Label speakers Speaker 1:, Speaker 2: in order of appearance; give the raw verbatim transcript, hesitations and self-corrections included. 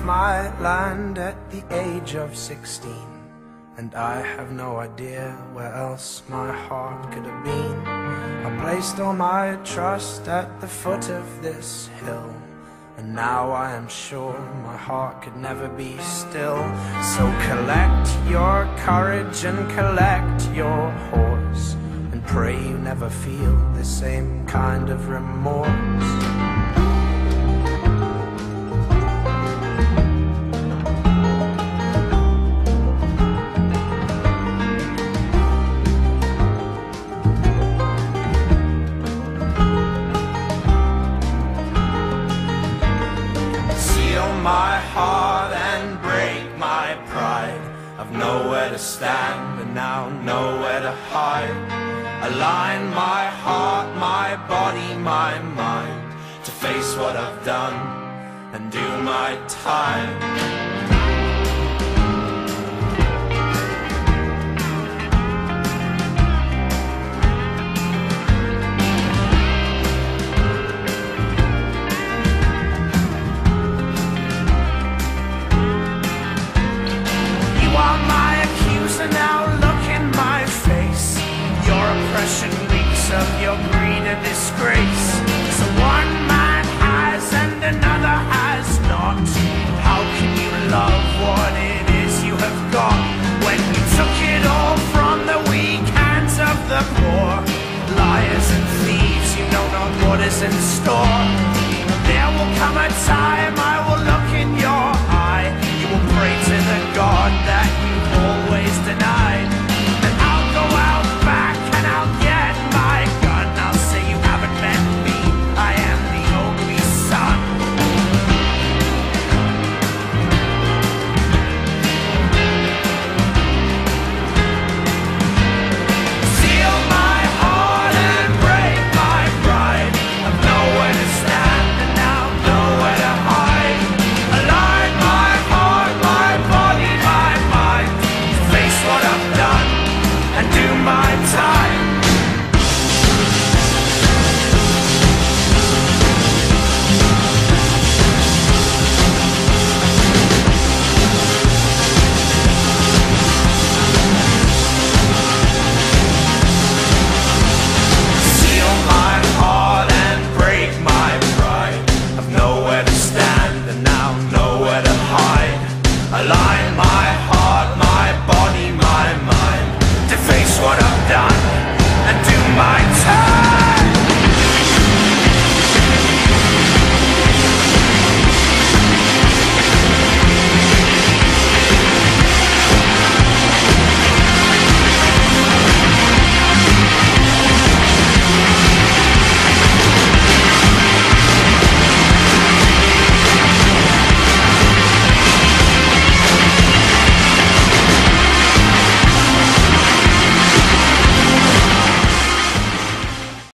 Speaker 1: my land at the age of sixteen, and I have no idea where else my heart could have been. I placed all my trust at the foot of this hill, and now I am sure my heart could never be still. So collect your courage and collect your horse, and pray you never feel the same kind of remorse. My heart and break my pride. I've nowhere to stand and now nowhere to hide. Align my heart, my body, my mind to face what I've done and do my time.